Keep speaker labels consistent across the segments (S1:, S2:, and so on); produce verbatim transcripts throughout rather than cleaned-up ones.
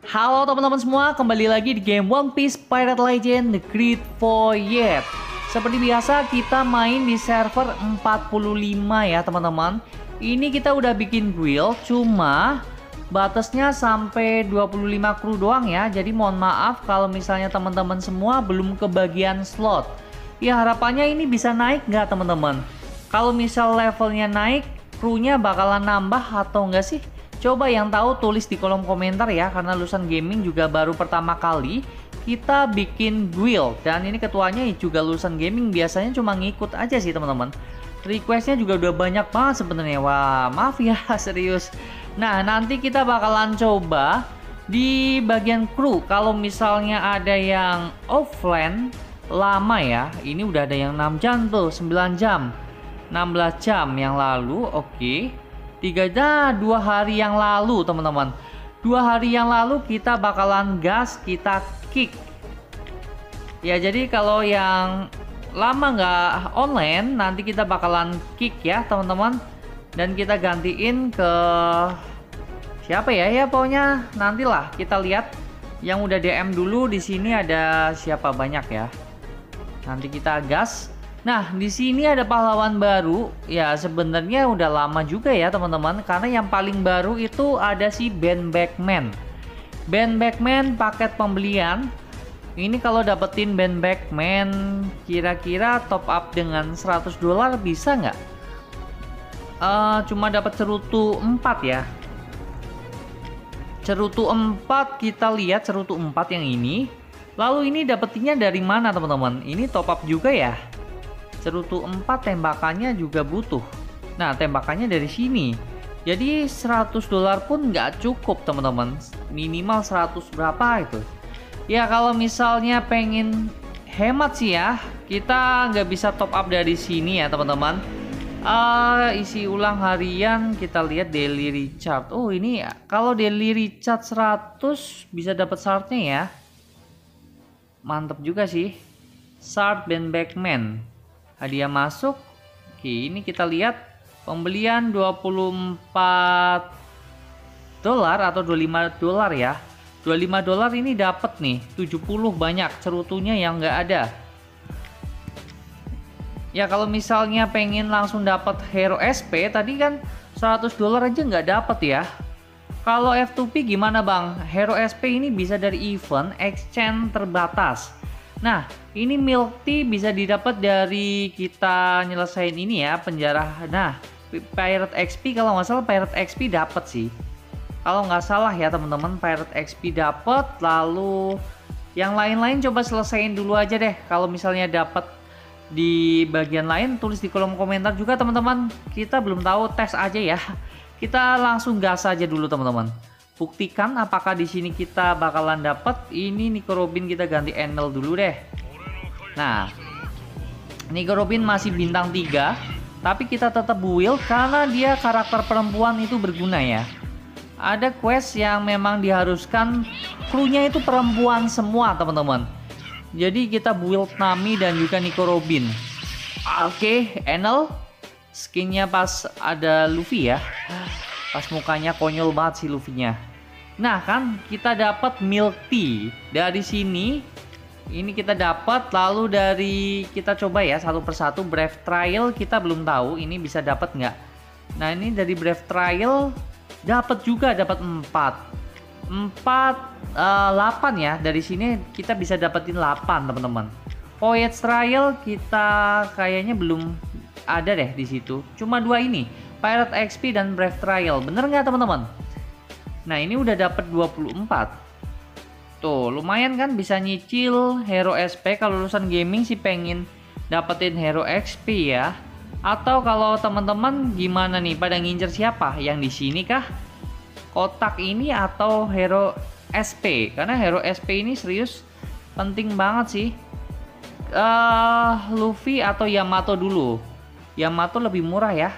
S1: Halo teman-teman semua, kembali lagi di game One Piece Pirate Legend The Great Voyage. Seperti biasa kita main di server empat puluh lima ya teman-teman. Ini kita udah bikin guild, cuma batasnya sampai dua puluh lima kru doang ya. Jadi mohon maaf kalau misalnya teman-teman semua belum kebagian slot. Ya harapannya ini bisa naik nggak teman-teman? Kalau misal levelnya naik, krunya bakalan nambah atau enggak sih? Coba yang tahu tulis di kolom komentar ya, karena Lulusan Gaming juga baru pertama kali kita bikin guild. Dan ini ketuanya juga Lulusan Gaming, biasanya cuma ngikut aja sih teman-teman. Requestnya juga udah banyak banget sebenarnya. Wah maaf ya serius. Nah nanti kita bakalan coba di bagian kru. Kalau misalnya ada yang offline lama ya, ini udah ada yang enam jam tuh, sembilan jam, enam belas jam yang lalu. Oke okay. Tiga dah dua hari yang lalu teman-teman, dua hari yang lalu kita bakalan gas, kita kick ya. Jadi kalau yang lama nggak online, nanti kita bakalan kick ya teman-teman, dan kita gantiin ke siapa ya ya pokoknya nantilah kita lihat. Yang udah D M dulu di sini ada siapa banyak ya, nanti kita gas. Nah, di sini ada pahlawan baru. Ya, sebenarnya udah lama juga ya, teman-teman. Karena yang paling baru itu ada si Ben Beckman. Ben Beckman paket pembelian. Ini kalau dapetin Ben Beckman, kira-kira top up dengan seratus dolar bisa nggak? Uh, cuma dapat cerutu empat ya. Cerutu empat, kita lihat cerutu empat yang ini. Lalu ini dapetinnya dari mana, teman-teman? Ini top up juga ya. Cerutu empat tembakannya juga butuh. Nah tembakannya dari sini. Jadi seratus dolar pun nggak cukup teman-teman. Minimal seratus berapa itu. Ya kalau misalnya pengen hemat sih ya, kita nggak bisa top up dari sini ya teman-teman. uh, Isi ulang harian, kita lihat daily recharge. Oh ini kalau daily recharge seratus bisa dapat shardnya ya. Mantap juga sih. Shard Ben Beckman, hadiah masuk. Oke, ini kita lihat pembelian dua puluh empat dolar atau dua puluh lima dolar ya. dua puluh lima dolar ini dapat nih tujuh puluh banyak cerutunya yang nggak ada. Ya kalau misalnya pengen langsung dapat hero S P, tadi kan seratus dolar aja nggak dapat ya. Kalau F dua P gimana bang? Hero S P ini bisa dari event exchange terbatas. Nah, ini milk tea bisa didapat dari kita nyelesain ini ya, penjara. Nah, Pirate X P kalau nggak salah Pirate X P dapat sih. Kalau nggak salah ya teman-teman, Pirate X P dapat. Lalu yang lain-lain coba selesain dulu aja deh. Kalau misalnya dapat di bagian lain, tulis di kolom komentar juga teman-teman. Kita belum tahu, tes aja ya. Kita langsung gas aja dulu teman-teman. Buktikan apakah di sini kita bakalan dapat. Ini Nico Robin kita ganti Enel dulu deh. Nah, Nico Robin masih bintang tiga, tapi kita tetap build karena dia karakter perempuan itu berguna ya. Ada quest yang memang diharuskan krunya itu perempuan semua teman-teman. Jadi kita build Nami dan juga Nico Robin. Oke, Enel skinnya pas ada Luffy ya. Pas mukanya konyol banget sih Luffy-nya. Nah kan kita dapat milk tea dari sini. Ini kita dapat. Lalu dari kita coba ya satu persatu. Brave Trial kita belum tahu ini bisa dapat nggak. Nah ini dari Brave Trial dapat juga, dapat empat empat delapan ya. Dari sini kita bisa dapetin delapan teman-teman. Voyage Trial kita kayaknya belum ada deh di situ. Cuma dua ini, Pirate X P dan Brave Trial. Bener nggak teman-teman? Nah ini udah dapat dua puluh empat. Tuh lumayan kan, bisa nyicil hero S P. Kalau Lulusan Gaming sih pengen dapetin hero X P ya. Atau kalau teman-teman gimana nih, pada ngincer siapa? Yang di sini kah? Kotak ini atau hero S P? Karena hero S P ini serius penting banget sih. uh, Luffy atau Yamato dulu. Yamato lebih murah ya.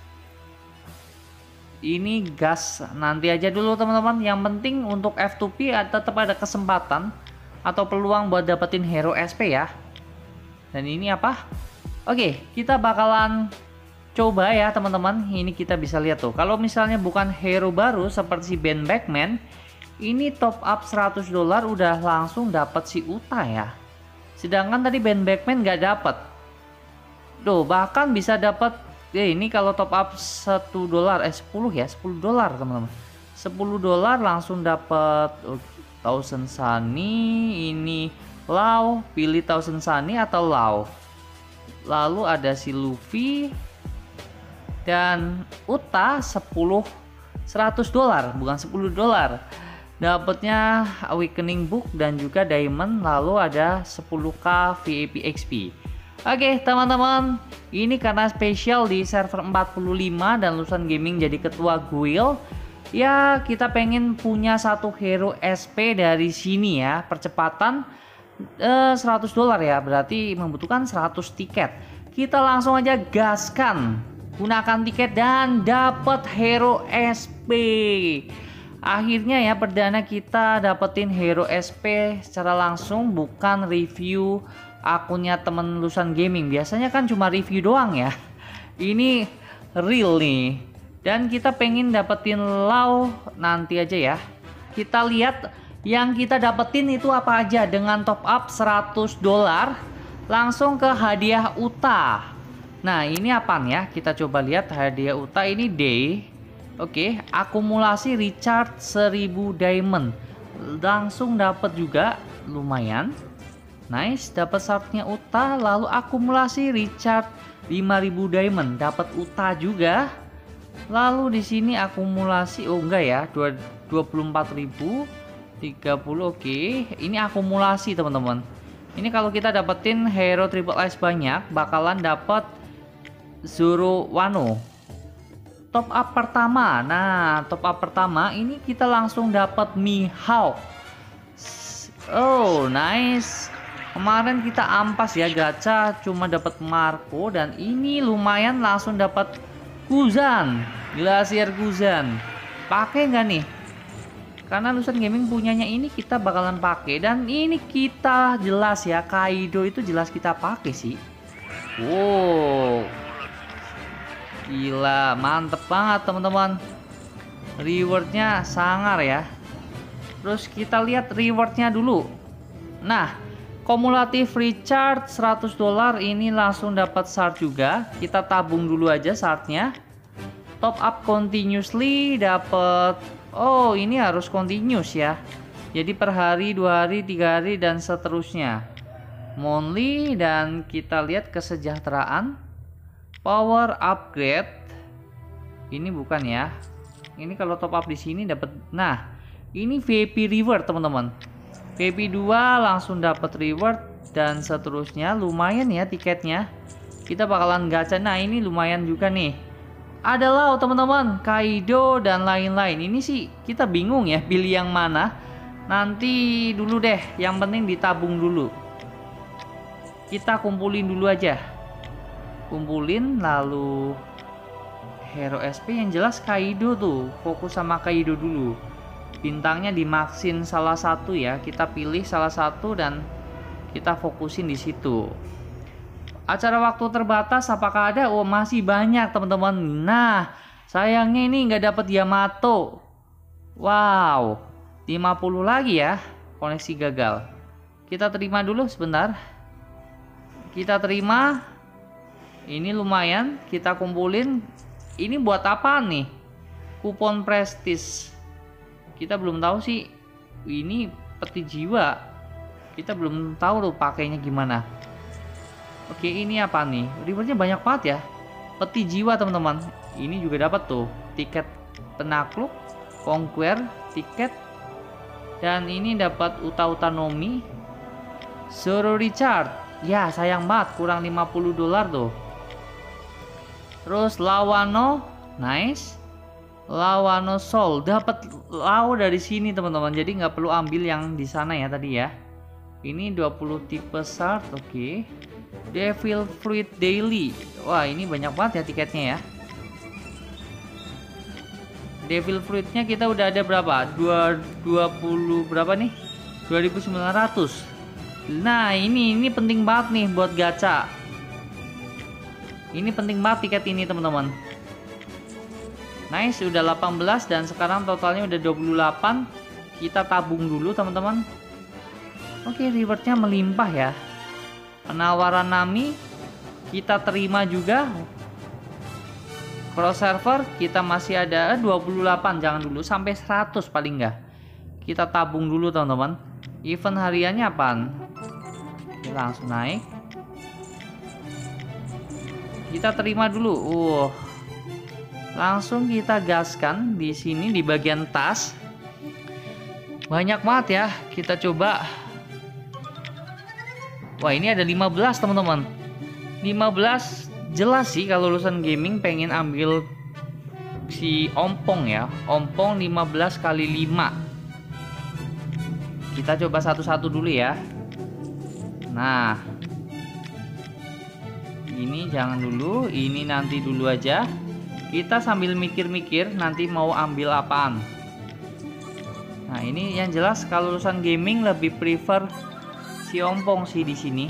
S1: Ini gas nanti aja dulu teman-teman. Yang penting untuk F dua P tetap ada kesempatan atau peluang buat dapetin hero S P ya. Dan ini apa? Oke, kita bakalan coba ya teman-teman. Ini kita bisa lihat tuh. Kalau misalnya bukan hero baru seperti Ben Beckman, Ini top up seratus dolar udah langsung dapat si Uta ya. Sedangkan tadi Ben Beckman nggak dapat. Tuh, bahkan bisa dapat ya ini kalau top up satu dolar eh sepuluh ya, sepuluh dolar teman-teman. sepuluh dolar langsung dapat oh, Thousand Sunny, ini Lau, pilih Thousand Sunny atau Lau. Lalu ada si Luffy dan Uta sepuluh seratus dolar, bukan sepuluh dolar. Dapatnya Awakening Book dan juga Diamond, lalu ada sepuluh k V I P X P. Oke teman-teman, ini karena spesial di server empat puluh lima dan Lusan Gaming jadi ketua guild. Ya kita pengen punya satu hero S P dari sini ya. Percepatan eh, seratus dolar ya, berarti membutuhkan seratus tiket. Kita langsung aja gaskan, gunakan tiket dan dapat hero S P. Akhirnya ya perdana kita dapetin hero S P secara langsung, bukan review akunnya temen Lusan Gaming. Biasanya kan cuma review doang ya. Ini real nih. Dan kita pengen dapetin Lau nanti aja ya. Kita lihat yang kita dapetin itu apa aja dengan top up seratus dolar. Langsung ke hadiah Uta. Nah ini apaan ya? Kita coba lihat hadiah Uta ini day. Oke, akumulasi recharge seribu diamond. Langsung dapat juga, lumayan. Nice, dapat shartnya Uta, lalu akumulasi recharge lima ribu diamond, dapat Uta juga. Lalu di sini akumulasi oh enggak ya, dua puluh empat ribu, tiga puluh oke. Ini akumulasi teman-teman. Ini kalau kita dapetin hero triple ice banyak, bakalan dapat Zoro Wano. Top up pertama, nah top up pertama ini kita langsung dapat Mihawk. Oh nice. Kemarin kita ampas ya gacha, cuma dapat Marco dan ini lumayan langsung dapat Guzan, Glacier Guzan. Pakai nggak nih? Karena Lusan Gaming punyanya ini kita bakalan pakai dan ini kita jelas ya Kaido itu jelas kita pakai sih. Wow. Gila, mantep banget teman-teman. Rewardnya sangar ya. Terus kita lihat rewardnya dulu. Nah, kumulatif recharge seratus dolar ini langsung dapat shard juga. Kita tabung dulu aja shardnya. Top up continuously dapat. Oh, ini harus continuous ya. Jadi per hari, dua hari, tiga hari dan seterusnya. Monthly dan kita lihat kesejahteraan. Power upgrade ini bukan ya, ini kalau top up di sini dapat. Nah ini V I P reward teman-teman, V I P dua langsung dapat reward dan seterusnya. Lumayan ya tiketnya, kita bakalan gacha. Nah ini lumayan juga nih, adalah teman-teman Kaido dan lain-lain. Ini sih kita bingung ya pilih yang mana, nanti dulu deh, yang penting ditabung dulu. Kita kumpulin dulu aja, kumpulin lalu hero S P yang jelas Kaido tuh, fokus sama Kaido dulu. Bintangnya dimaksin salah satu ya, kita pilih salah satu dan kita fokusin di situ. Acara waktu terbatas apakah ada? Oh masih banyak teman-teman. Nah sayangnya ini nggak dapat Yamato. Wow, lima puluh lagi ya, koneksi gagal. Kita terima dulu sebentar. Kita terima. Ini lumayan, kita kumpulin. Ini buat apa nih? Kupon prestis. Kita belum tahu sih. Ini peti jiwa. Kita belum tahu tuh pakainya gimana. Oke, ini apa nih? Rewardnya banyak banget ya. Peti jiwa teman-teman. Ini juga dapat tuh tiket penakluk, conquer, tiket. Dan ini dapat Uta-Uta Nomi, Zoro Richard. Ya sayang banget, kurang lima puluh dolar tuh. Terus Lawano, nice. Lawano Soul, dapat Lau dari sini teman-teman. Jadi nggak perlu ambil yang di sana ya tadi ya. Ini dua puluh tipe shard, oke. Okay. Devil Fruit Daily. Wah, ini banyak banget ya tiketnya ya. Devil Fruitnya kita udah ada berapa? dua puluh berapa nih? dua ribu sembilan ratus. Nah, ini ini penting banget nih buat gacha. Ini penting banget tiket ini teman-teman. Nice, udah delapan belas dan sekarang totalnya udah dua puluh delapan. Kita tabung dulu teman-teman. Oke, rewardnya melimpah ya. Penawaran Nami kita terima juga. Cross server kita masih ada dua puluh delapan, jangan dulu sampai seratus paling enggak. Kita tabung dulu teman-teman. Event hariannya apaan? Kita langsung naik. Kita terima dulu. Uh. Langsung kita gaskan di sini di bagian tas. Banyak banget ya. Kita coba. Wah, ini ada lima belas teman-teman. lima belas jelas sih kalau lulusan gaming pengen ambil si ompong ya. Ompong lima belas kali lima. Kita coba satu-satu dulu ya. Nah, ini jangan dulu, ini nanti dulu aja. Kita sambil mikir-mikir nanti mau ambil apaan. Nah, ini yang jelas kalau lulusan gaming lebih prefer si ompong sih di sini.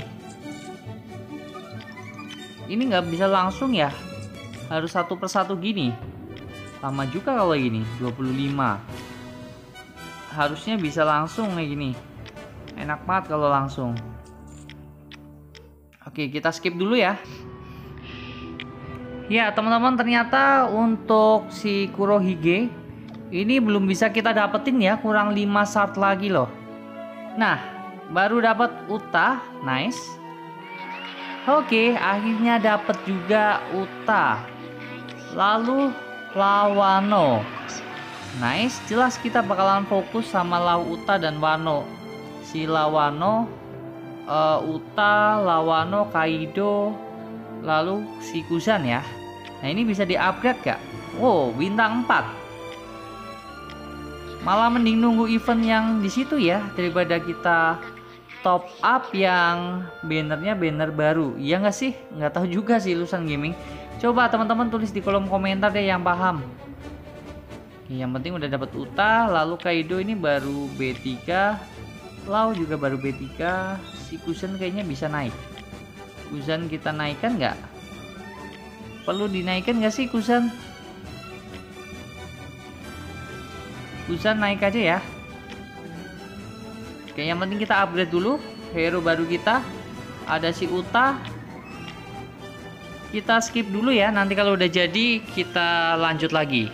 S1: Ini nggak bisa langsung ya, harus satu persatu gini. Lama juga kalau gini, dua puluh lima. Harusnya bisa langsung kayak gini. Enak banget kalau langsung. Oke, kita skip dulu ya. Ya teman-teman, ternyata untuk si Kurohige ini belum bisa kita dapetin ya, kurang lima shard lagi loh. Nah, baru dapat Uta, nice. Oke, akhirnya dapat juga Uta. Lalu Lawano, nice. Jelas kita bakalan fokus sama Lau, Uta dan Wano. Si Lawano, uh, Uta, Lawano, Kaido, lalu si Kuzan ya. Nah, ini bisa di-upgrade gak? Wow, bintang empat. Malah mending nunggu event yang di situ ya, daripada kita top up yang bannernya banner baru. Iya nggak sih? Nggak tahu juga sih lulusan gaming. Coba teman-teman tulis di kolom komentar deh yang paham. Yang penting udah dapat Uta, lalu Kaido ini baru B tiga, Lau juga baru B tiga, si Kuzan kayaknya bisa naik. Kuzan kita naikkan nggak? Perlu dinaikkan nggak sih Kuzan? Kuzan naik aja ya. Oke, yang penting kita upgrade dulu hero baru kita. Ada si Uta. Kita skip dulu ya, nanti kalau udah jadi kita lanjut lagi.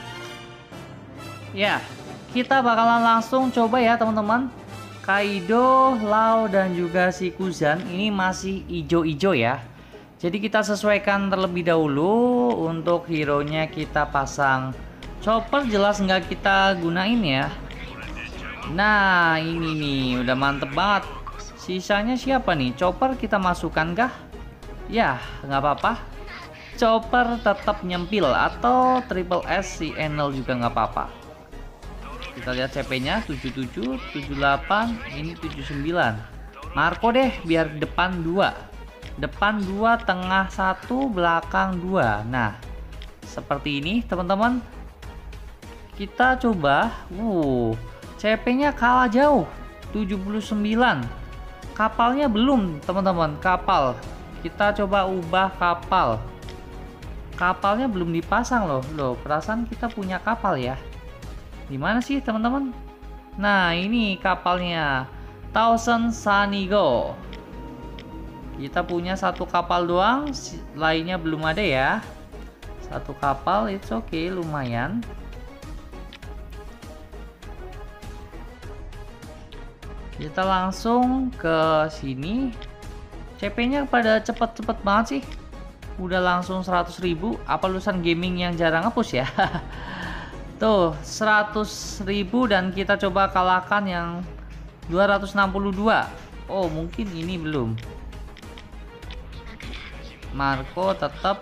S1: Ya, kita bakalan langsung coba ya teman-teman. Kaido, Lau dan juga si Kuzan ini masih ijo-ijo ya. Jadi kita sesuaikan terlebih dahulu. Untuk hero nya kita pasang chopper, jelas nggak kita gunain ya. Nah, ini nih udah mantep banget. Sisanya siapa nih? Chopper kita masukkan kah? Ya, nggak apa-apa. Chopper tetap nyempil, atau triple S si Enel juga nggak apa-apa. Kita lihat C P nya tujuh puluh tujuh, tujuh puluh delapan, ini tujuh puluh sembilan. Marco deh biar depan dua. Depan dua, tengah satu, belakang dua. Nah, seperti ini teman-teman. Kita coba. Uh, C P-nya kalah jauh, tujuh puluh sembilan. Kapalnya belum, teman-teman. Kapal. Kita coba ubah kapal. Kapalnya belum dipasang loh. Loh, perasaan kita punya kapal ya. Dimana sih, teman-teman? Nah, ini kapalnya. Thousand Sanigo. Kita punya satu kapal doang, lainnya belum ada ya. Satu kapal, it's okay, lumayan. Kita langsung ke sini. C P-nya pada cepet-cepet banget sih. Udah langsung seratus ribu. Apa lulusan gaming yang jarang nge-push ya? Tuh, seratus ribu dan kita coba kalahkan yang dua ratus enam puluh dua. Oh, mungkin ini belum. Marco tetap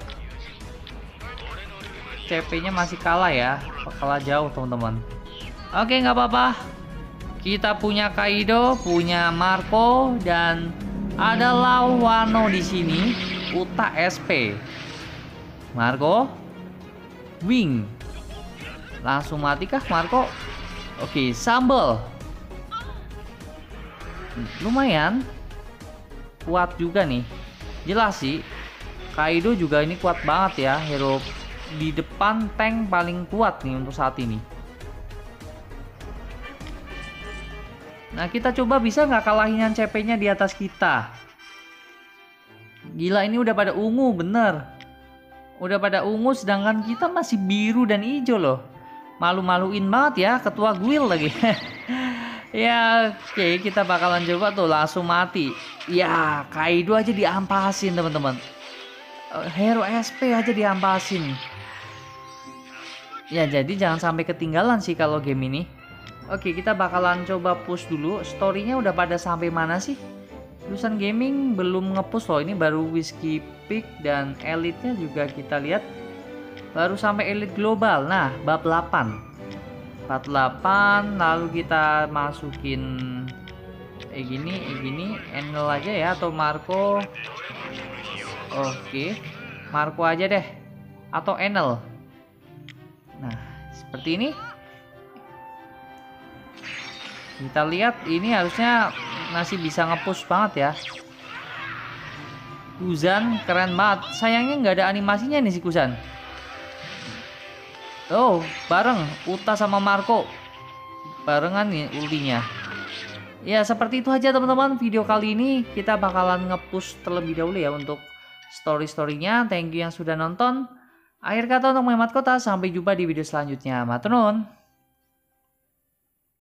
S1: C P-nya masih kalah ya, kalah jauh teman-teman. Oke, nggak apa-apa. Kita punya Kaido, punya Marco, dan ada Lau, Wano di sini. Uta S P, Marco, Wing. Langsung mati kah Marco? Oke, Sambal. Lumayan kuat juga nih. Jelas sih Kaido juga ini kuat banget ya, hero di depan tank paling kuat nih untuk saat ini. Nah, kita coba bisa nggak kalahin yang C P-nya di atas kita. Gila, ini udah pada ungu, bener. Udah pada ungu, sedangkan kita masih biru dan hijau loh. Malu-maluin banget ya, ketua guild lagi. Ya, oke, okay, kita bakalan coba tuh langsung mati. Ya, Kaido aja diampasin, teman-teman. Hero S P aja diampasin. Ya, jadi jangan sampai ketinggalan sih kalau game ini. Oke, kita bakalan coba push dulu. Story-nya udah pada sampai mana sih? Lulusan Gaming belum nge-push loh. Ini baru Whiskey Peak dan Elite-nya juga kita lihat baru sampai Elite Global. Nah, bab delapan. Bab delapan lalu kita masukin eh gini, eh gini, Enel aja ya atau Marco. Oke. Marco aja deh atau Enel. Nah, seperti ini. Kita lihat ini harusnya masih bisa nge-push banget ya. Kuzan keren banget. Sayangnya nggak ada animasinya nih si Kuzan. Oh, bareng Uta sama Marco. Barengan nih ultinya. Ya, seperti itu aja teman-teman. Video kali ini kita bakalan nge-push terlebih dahulu ya untuk story-storynya. Thank you yang sudah nonton. Akhir kata untuk Mehmet Kota. Sampai jumpa di video selanjutnya. Matur nuwun.